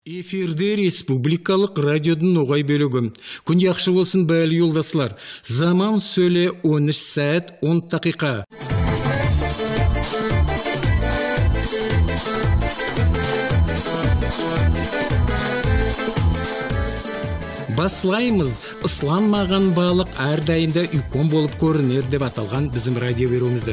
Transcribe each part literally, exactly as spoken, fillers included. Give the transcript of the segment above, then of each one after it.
Эфирде республикалық радиодың оғай бөлігім. Күн яқшы болсын бәлі yoldaşlar. Zaman söyle on üç saat on dakika. Баслаймыз, ысламаған балық әрдайында үйкон болып көрінер деп аталған bizim радио беруімізді.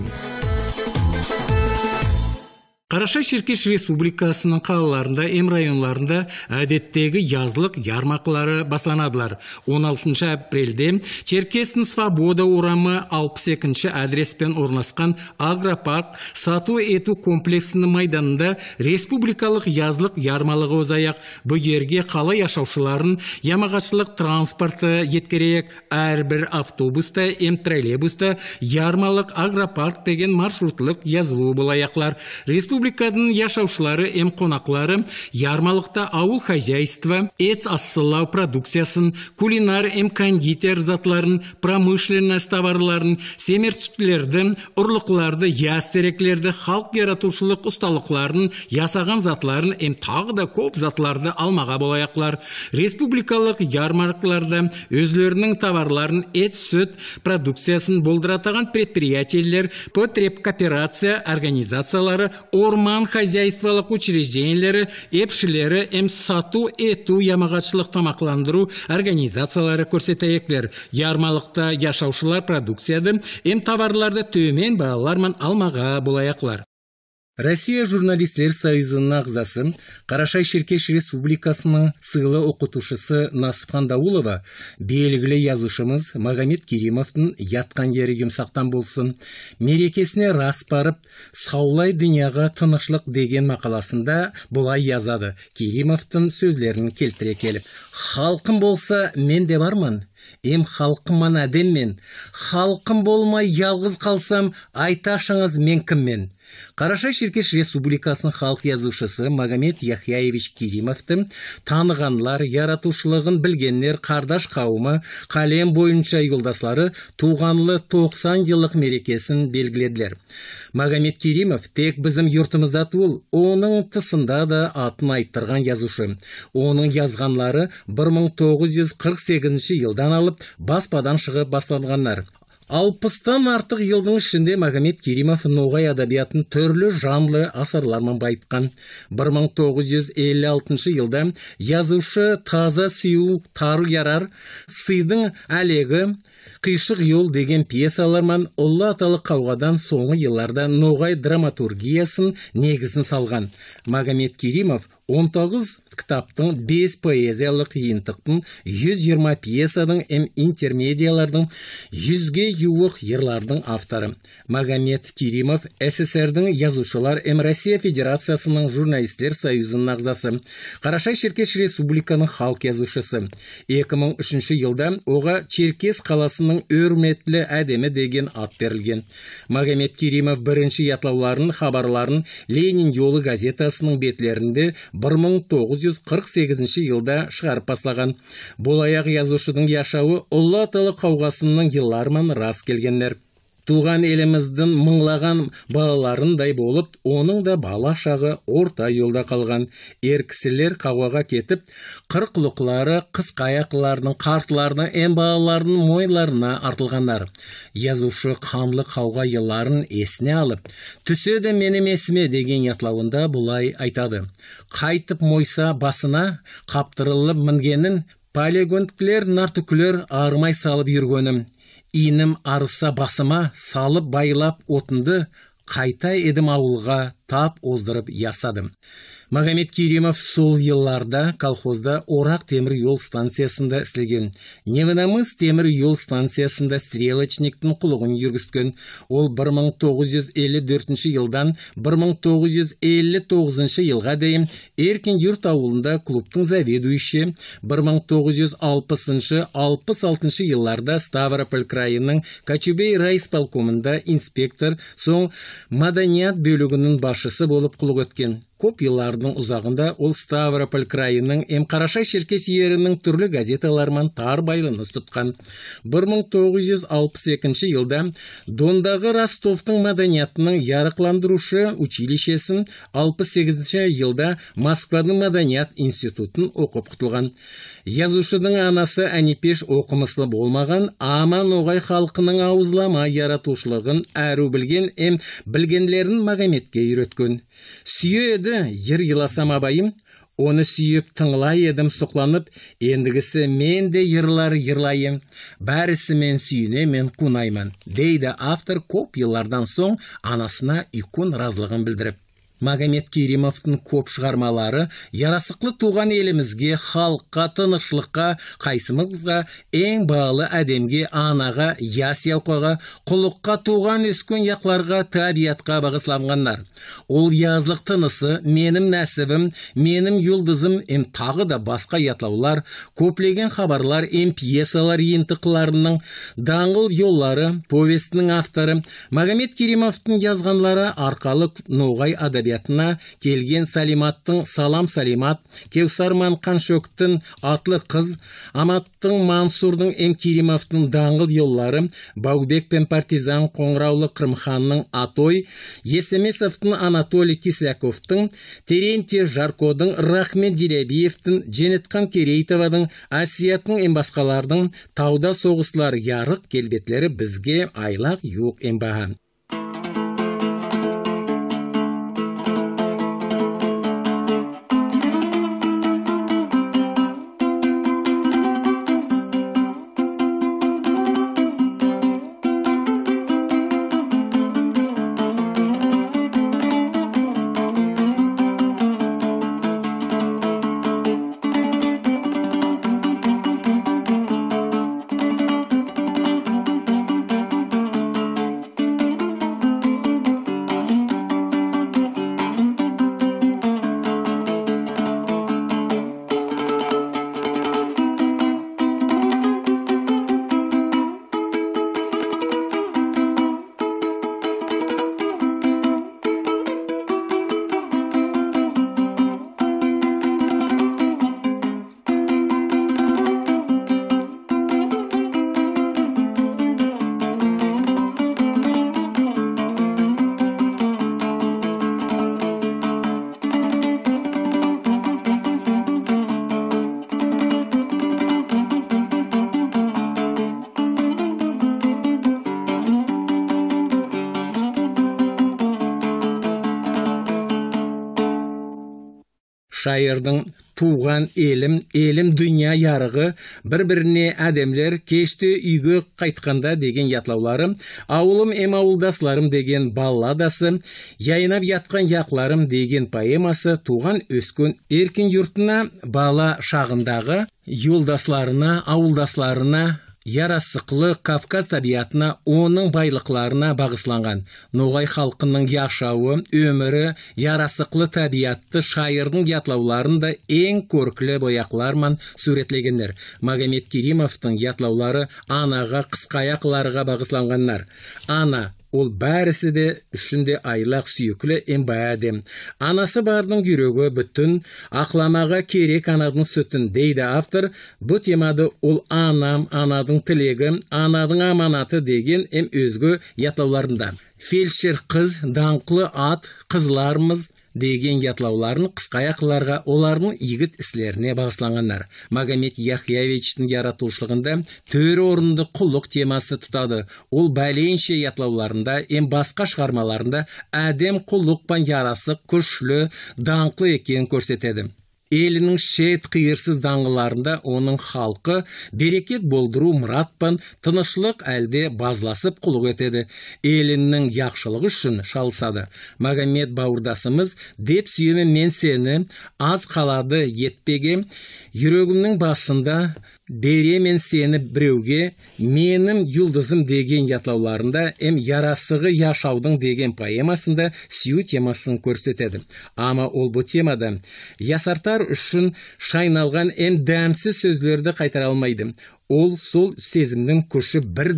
Қараша-Шеркеш Республикасының қалаларында, эм районларында әдеттегі язлық ярмақлары басланадылар. он алтыншы апрельде Черкестің Свобода урамы алпыс екінші адреспен орнасқан Агропарк сату ету комплексінің майданында республикалық язлық ярмалығы озаяқ. Бұл жерге қала яшаушыларын ямағашылық транспорты еткерек, әрбір автобуста, эм троллейбуста ярмалық Агропарк деген маршрутлық yazылуы болаяқлар. Республиканың яшаушылары эм қонақлары ярмалықта ауыл хозяйства, ет ассылау продукциясын, кулинар эм кондитер затларын, промышленность товарларын, семерчіктерді, ұрлықларды, ястереклерді, халық яратушылық ұсталықларын, ясаған затларын эм тағы да көп затларды алмаға болаяқлар. Республикалық ярмаркаларда өзлерінің товарларын, ет, сүт продукциясын болдыратаған предприятиелер, потреб кооперация организациялары, орман хозяйстволық учреждениялары, епшілері, эм сату ету ямағатшылық тамақландыру организациялары көрсетейектер. Ярмалықта яшаушылар продукцияды, эм товарларды төмен бағалармен алмаға болаяқлар. Россия журналистлер союзының ағзасы Қараша-Шеркеш Республикасының сыйлы оқытушысы Насыпхан Даулова белгілі yazушымыз Магомед Керимовтың ятқан ері жұмсақтан болсын, мерекесіне рас барып, саулай дүнияға тынышлық деген мақаласында бұлай yazады. Керимовтың сөзлерін келтіре келіп: «Халқым болса, мен де бармын. Эм халқыман әдеммен. Халқым болмай ялғыз қалсам, айташыңыз мен кіммен». Қараша-Шеркеш Республикасының халық yazушысы Магомед Яхяевич Керимовтың танығанлар, яратушылығын білгенлер, қардаш қауымы, қалем бойынша yoldaşлары туғанлы тоқсан жылдық мерекесін белгіледілер. Магомед Керимов тек bizim yurtымызда туыл, оның тысында да атын айттырған yazушы. Оның yazғанлары бір мың тоғыз жүз қырық сегізінші жылдан алып, баспадан шығып басылғандар. алпыстан артық жылдың ішінде Магомед Керимов ноғай адабиятын түрлі жанрлы асарлармен байытқан. бір мың тоғыз жүз елу алтыншы жылда yazушы таза сүю тару ярар, сыйдың әлегі, қишық yol деген пьесалармен ұлы аталы қауғадан соңғы жылларда ноғай драматургиясын негізін салған. Магомед Керимов он тоғыз кітаптың, бес поэзиялық жиынтықтың, жүз жиырма пьесаның, эм интермедиялардың, жүзге юық ерлардың авторы. Магомед Керимов СССРдің yazушылар эм Россия Федерациясының журналистлер союзының ағзасы, Қараша-Шеркеш Республиканың халық yazушысы. екі мың үшінші жылда оға Черкес қаласының өрметлі әдемі деген ат берілген. Магомед Керимов бірінші ятлауларын, хабарларын Ленин жолы газетасының бетлерінде бір мың тоғыз жүз қырық сегізінші жылда шығарып баслаған. Бұл аяқ yazушының яшауы ұлы аталы қауғасының жылларымен рас келгендер. Туған еліміздің мыңлаған балаларындай болып, оның да бала шағы орта yolda қалған. Еркісілер қауаға кетіп, қырқлықлары, қысқаяқларының, қартларының, эм балаларының мойынларына артылғандар. Yazушы қанлы қауға жылларын есіне алып, «Түседі менің есіме» деген ятлауында бұлай айтады: «Қайтып мойса басына қаптырылып мінгенін, полигонткілер, нартүкілер армай салып жүргенім. Инім арыса басыма салып байлап отынды, қайта едім ауылға тап оздырып ясадым». Магомед Керимов сол жылларда колхозда Орақ темір yol станциясында істеген. Невынамыз темір yol станциясында стрелочниктің құлығын жүргізген. Ол бір мың тоғыз жүз елу төртінші жылдан бір мың тоғыз жүз елу тоғызыншы жылға дейін Еркін Юрт ауылында клубтың заведующі, бір мың тоғыз жүз алпысыншы алпыс алтыншы жылларда Ставрополь крайының Качубей райисполкомында инспектор, соң маданият бөлігінің басшысы болып құлық өткен. Көп еллардың ұзағында ол Ставрополь крайының эм Қарашай Шеркес ерінің түрлі газеталармен тар байланыс тұтқан. бір мың тоғыз жүз алпыс екінші жылда Дондағы Ростовтың мәдениетінің ярықландырушы училищесін, алпыс сегізінші жылда Москваның мәдениет институтын оқып құтылған. Язушының анасы Әнипеш оқымыслы болмаған, ама ноғай халқының ауызлама яратушылығын әру білген эм білгенлерін Магометке үйреткен. Сүйе еді, ер еласам абайым, оны сүйіп тыңлай едім сұқланып, ендігісі мен де ерлар ерлайым, бәрісі мен сүйіне мен қунаймын, дейді автор көп еллардан соң анасына үлкен разылығын білдіріп. Магомет Керимовтың көп шығармалары ярасықлы туған елімізге, халыққа, тынышлыққа, қайсымызға, ең бағалы әдемге, анаға, ясияуқаға, құлыққа, туған өскен яқларға, табиатқа бағысланғандар. Ол язлық тынысы, менім нәсібім, менім юлдызым, ем тағы да басқа ятлаулар, көплеген хабарлар, ем пьесалар ентіқларының даңғыл yolları повестінің авторы Магомет Керимовтың жазғанлары арқалы ноғай адабиятына келген Салиматтың Салам Салимат, Кевсарман Қаншөктің Атлы қыз, Аматтың Мансурдың эм Керимовтың даңғыл yolları, Баубек пен партизан Қоңыраулы Қырымханның Атой, Есемесовтың Анатолий Кисляковтың, Терентий Жаркодың, Рахмет Дилебиевтің, Женетқан Керейтовадың, Асияттың эм басқалардың тауда соғыслар ярық келбетлері бізге айлақ юқ эм баған. Шайырдың туған елім, елім дүния ярығы, бір-біріне әдемлер кешті үйге қайтқанда деген ятлаулары, ауылым эм ауылдасларым деген балладасы, яйнап ятқан яқларым деген поэмасы туған өскен еркін юртына, бала шағындағы юлдасларына, ауылдасларына, ярасықлы Кавказ табиатына, оның байлықларына бағысланған. Ноғай халқының яшауы, өмірі, ярасықлы табиатты шайырдың ятлауларында ең көркілі бояқларман суретлегендер. Магомет Керимовтың ятлаулары анаға, қысқаяқларға бағысланғандар. Ана, ол бәрісі де үшінде айлақ сүйіклі эм бәдем. Анасы бардың жүрегі бүтін, ақламаға керек анадың сүтін, дейді автор. Бұл темады ол анам, анадың тілегі, анадың аманаты деген эм өзгі ятлауларында. Фельдшер қыз, даңқлы ат, қызларымыз деген ятлауларын қысқаяқларға, олардың игіт іслеріне бағысланғандар. Магомет Яхьявичтің яратушылығында төр орынды құлық темасы тұтады. Ол бәлейінше ятлауларында, эм басқа шығармаларында әдем құлықпан ярасы күшлі, даңқлы екенін көрсетеді. Елінің шет қиырсыз даңғыларында оның халқы берекет болдыру мұратпан тынышлық әлде базласып құлық етеді. Елінің яқшылығы үшін шалсады. Магомет бауырдасымыз деп сүйеме мен сені аз қалады етпеге, жүрегімнің басында беремен сені біреуге, менің юлдызым деген ятлауларында эм ярасығы яшаудың деген поэмасында сүйу темасын көрсетеді. Ама ол бұл темада ясартар үшін шайналған эм дәмсіз сөздерді қайтара алмайды. Ол сол сезімнің күші бірде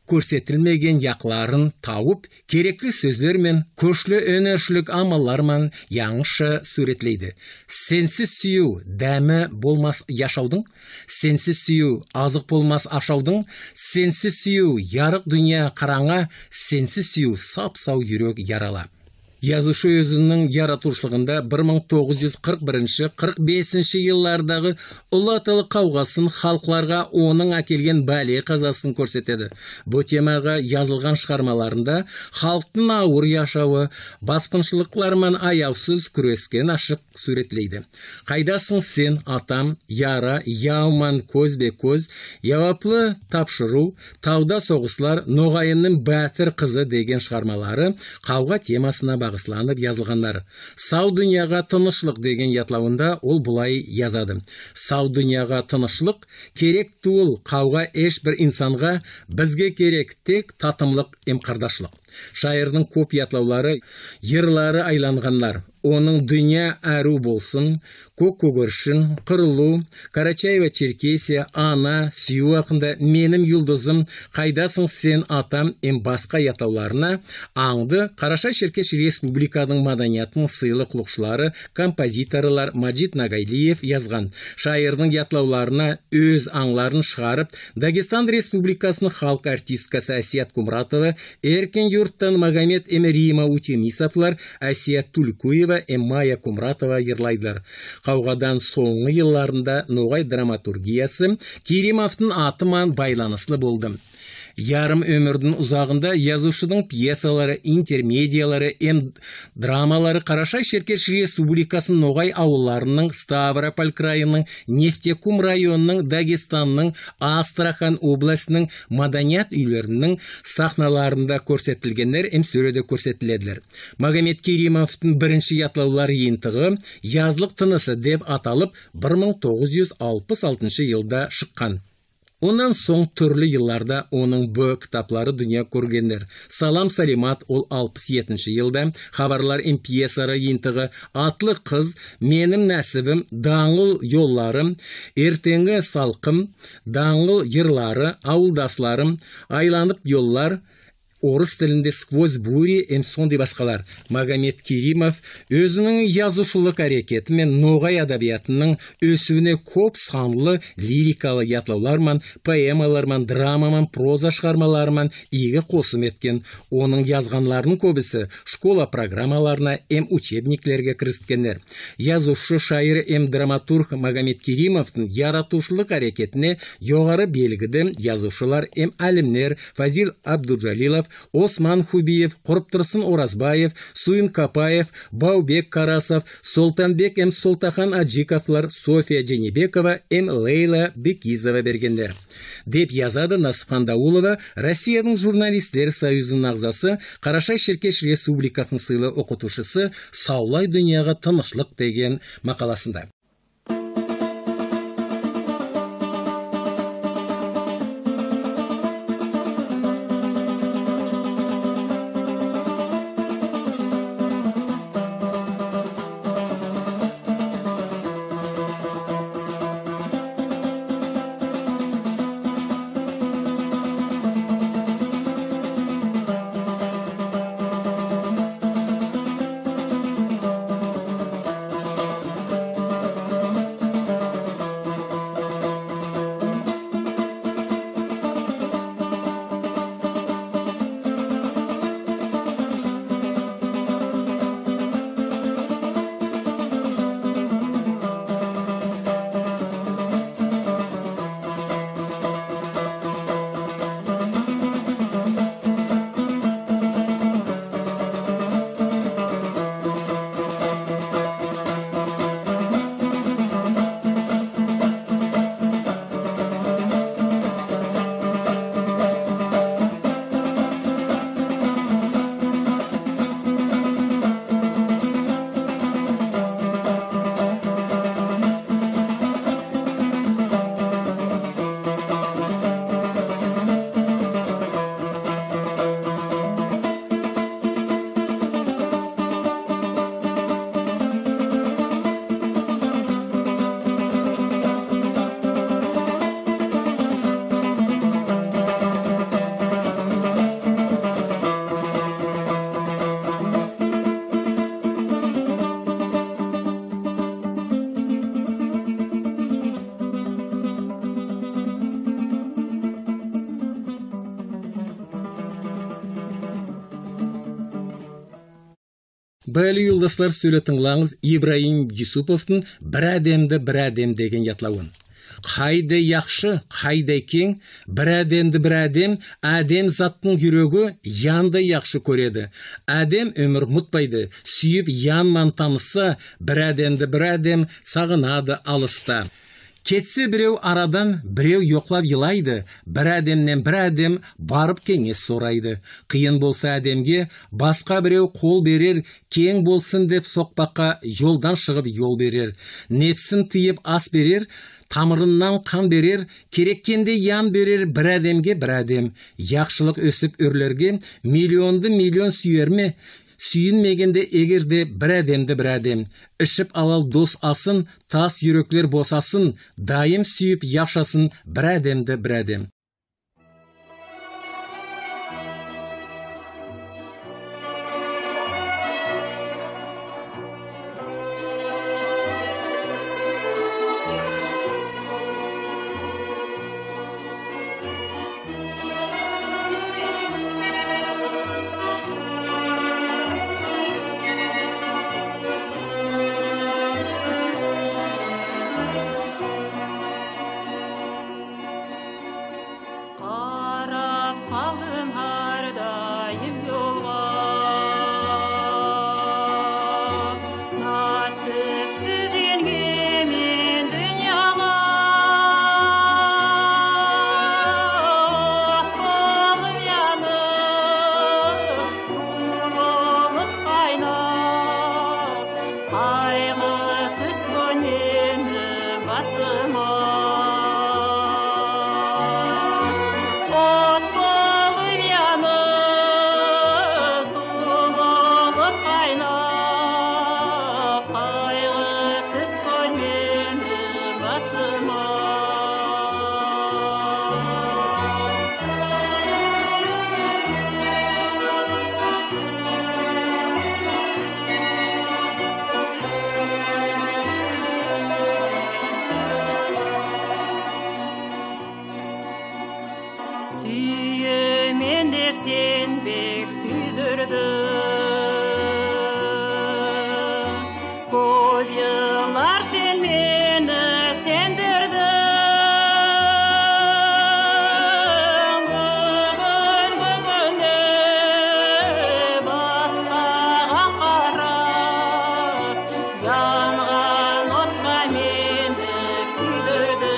көрсетілмеген яқларын тауып, керекті сөздер мен көшлі өнершілік амаллармен яңыша суретлейді. Сенсіз сүю дәмі болмас яшаудың, сенсіз сүю азық болмас ашаудың, сенсіз сүю ярық дүния қараңа, сенсіз сүю сап-сау жүрек ярала. Yazушы өзінің яратушылығында бір мың тоғыз жүз қырық бірінші - қырық бесінші еллардағы ұлы аталы қауғасын, халықларға оның әкелген бәле қазасын көрсетеді. Бұл темаға yazылған шығармаларында халықтың ауыр яшауы, басқыншылықлармен аяусыз күрескен ашық суретлейді. Қайдасың сен, атам, яра, яуман көзбе-көз, яваплы тапшыру, тауда соғыслар, ноғайынның бәтір қызы деген шығармалары қауға темасына бағысланып yazылғандар. Сау дүнияға тынышлық деген ятлауында ол бұлай язады. Сау дүнияға тынышлық керек туыл қауға ешбір инсанға, бізге керек тек татымлық емқардашлық. Шайырдың көп ятлаулары, ерлары айланғанлар. Оның дүния әру болсын, көк көгершін, қырылу, Карачаева Черкесия, ана, сүю ақында менің юлдызым, қайдасың сен атам ем басқа ятлауларына аңды Қараша Черкеш Республиканың маданиятының сыйлы құлықшылары, композиторлар Маджид Нагайлиев yazған. Шайырдың ятлауларына өз аңларын шығарып, Дагестан Республикасының халық артисткасы Әсият Кумратова, Эркен юрттан Магомед Эмерима Утемисовлар, Әсият Тулькуева, Эммая Кумратова ерлайдылар. Қауғадан соңғы елларында ноғай драматургиясы Керимовтың атымен байланыслы болды. Ярым өмірдің ұзағында yazушының пьесалары, интермедиялары, эм драмалары Қараша Черкеш Республикасының ноғай ауылларының, Ставрополь крайының, Нефтекум районының, Дагестанның, Астрахан обласының маданият үйлерінің сахналарында көрсетілгендер эм сөреде көрсетіледілер. Магомед Керимовтың бірінші ятлаулар ентігі «Язлық тынысы» деп аталып бір мың тоғыз жүз алпыс алтыншы жылда шыққан. Онан соң түрлі елларда оның бö кітаплары дүния көргендер. Салам Салимат ол алпыс жетінші жылда, хабарлар эм пьесары ентігі, атлы қыз, менің нәсібім, даңғыл yollarım, ертеңгі салқым, даңғыл ерлары, ауылдасларым, айланып yollar, орыс тілінде сквозь бури эм сондай басқалар. Магомед Керимов өзінің yazушылық әрекеті мен ноғай адабиятының өсуіне көп санлы лирикалы ятлаулармен, поэмалармен, драмамен, проза шығармалармен игі қосым еткен. Оның yazғанларының көбісі школа программаларына эм учебниклерге кірісткендер. Yazушы шайыр эм драматург Магомед Керимовтың яратушылық әрекетіне жоғары белгіді yazушылар эм әлімнер Фазил Абдуджалилов, Осман Хубиев, Құрыптырсын Оразбаев, Суин Капаев, Баубек Карасов, Солтанбек эм Солтахан Аджиковлар, София Дженебекова эм Лейла Бекизова бергендер. Деп yazады Насыпхан Даулова, Россияның журналистер союзының ағзасы, Қараша Черкеш Республикасының сыйлы оқытушысы «Саулай дүнияға тынышлық» деген мақаласында. Бәлі юлдаслар сөйлетіңлаңыз Ибраим Юсуповтың «Бір әдемді бір әдем» деген ятлауын. Қайда яқшы, қайда кең, бір әдемді бір әдем, әдем заттың жүрегі янды яқшы көреді. Әдем өмір мұтпайды, сүйіп янман танысса, бір әдемді бір әдем сағынады алыста. Кетсе біреу арадан, біреу yoqlab yılайды, бір әдемнен бір әдем барып кеңес сорайды. Қиын болса әдемге, басқа біреу қол берер, кең болсын деп соқпаққа жолдан шығып yol берер. Непсін тыйып ас берер, тамырынан қан берер, кереккенде ян берер бір әдемге бір әдем. Яқшылық өсіп өрлерге миллионды миллион сүйер ме? Сүйінмегенде егерде бір әдемді бір әдем. Ішіп алал дос асын, тас юреклер босасын, дайым сүйіп яқшасын бір әдемді бір әдем. Сүйемен деп сен бек сүйдірдің, көп жылдар сен мені сендірдің. Бүгін бүгіне басқаға қарап, янған отқа мені күйдірдің.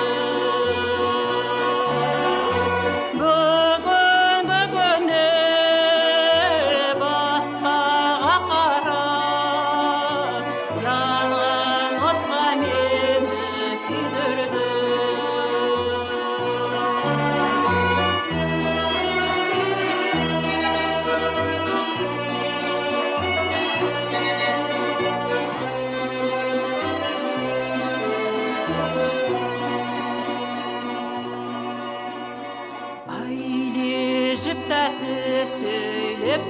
Айлежіп тәтті сөйлеп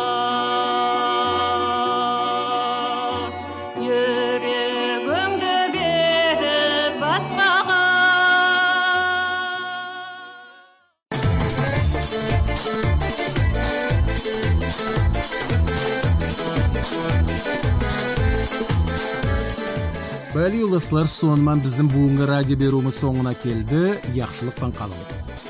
маған, жүрегіңді беріп басқаға. Бәлі юлдаслар, сонымен біздің бүгінгі радио беруіміз соңына келді. Яқшылықпен қалыңыз.